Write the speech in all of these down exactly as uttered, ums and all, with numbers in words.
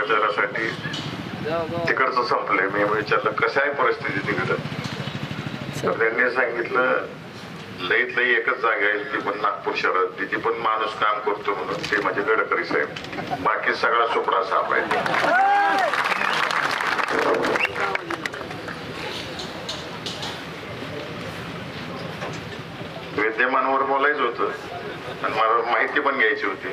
प्रचारासाठी तिकडचं संपलंय. मी विचारलं कसं आहे परिस्थिती तिकडं, तर त्यांनी सांगितलं लईत लई एकच जागा आहे ती पण नागपूर शहरात, तिथे पण माणूस काम करतो म्हणून, ते म्हणजे गडकरी साहेब. बाकी सगळा सुपडा साफ आहे. विद्यमानवर बोलायचं होतं आणि मला माहिती पण घ्यायची होती.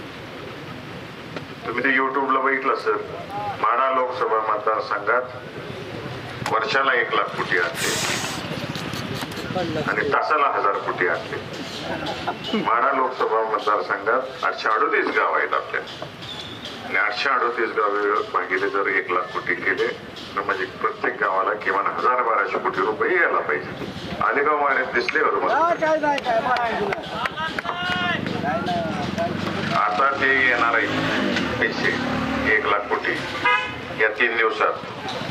तुम्ही ते युट्यूबला बघितलं सर, माढा लोकसभा मतदारसंघात वर्षाला एक लाख कोटी आणते आणि तासाला हजार कोटी आणते. माढा लोकसभा मतदारसंघात आठशे अडोतीस गाव आहेत आपल्या, आणि आठशे अडोतीस गावे भागिले जर एक लाख कोटी केले तर म्हणजे प्रत्येक गावाला किमान हजार बाराशे कोटी रुपये यायला पाहिजे. आलेगाव माळ्यात दिसले बरोबर. आता ते येणार आहे पैसे एक लाख कोटी या तीन दिवसात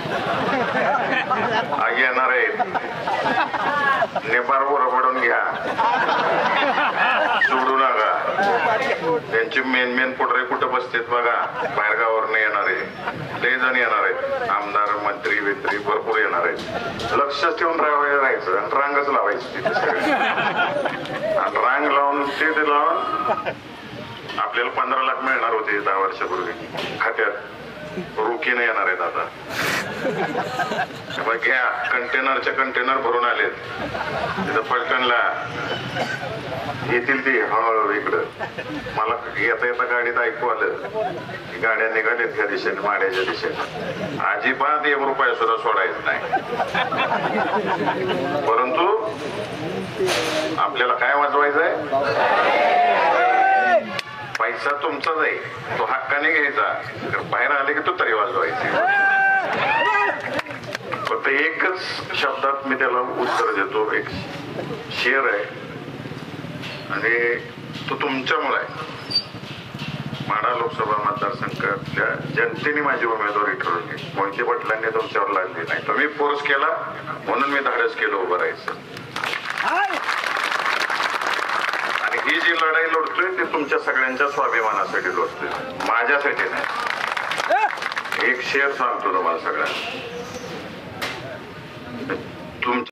आगे येणार आहेत. नेपाळवर पडून घ्या, सोडू नका. त्यांचे मेन मेन पुढे कुठं बसतेत बघा, बाहेरगावावरनं येणारे लय जण येणार आहेत. आमदार मंत्री वित्री भरपूर येणार आहेत. लक्ष ठेवून राहायचं आणि रांगच लावायची तिथे सगळे, आणि रांग लावून ते लावून आपल्याला पंधरा लाख मिळणार होते दहा वर्षापूर्वी खात्यात, रोखीने येणार आहेत आता. घ्या, कंटेनरच्या कंटेनर भरून आलेत तिथं पलटणला येतील ती हळूहळू इकडं. मला येता येता गाडीत ऐकू आलं की गाड्या निघाल्यात त्या दिशेने, माड्याच्या दिशेने. अजिबात एक रुपया सुद्धा सोडायचं नाही. परंतु आपल्याला काय वाजवायचंय, पैसा तुमचाच आहे, तो हक्काने घ्यायचा. बाहेर आले की तो तरी वाजवायचे. फक्त एकच शब्दात मी त्याला उत्तर देतो, एक शेर आहे आणि तो तुमच्यामुळे आहे. माढा लोकसभा मतदारसंघातल्या जनतेने माझी उमेदवारी ठरवली. मोहिते पाटलांनी तुमच्यावर लागली नाही, तुम्ही फोर्स केला म्हणून मी धाडस केलं उभं राहायचं. आणि ही जी लढाई लढतोय ती तुमच्या सगळ्यांच्या स्वाभिमानासाठी लढतोय, माझ्यासाठी नाही. एक शेर सांगतो तुम्हाला सगळ्यांना,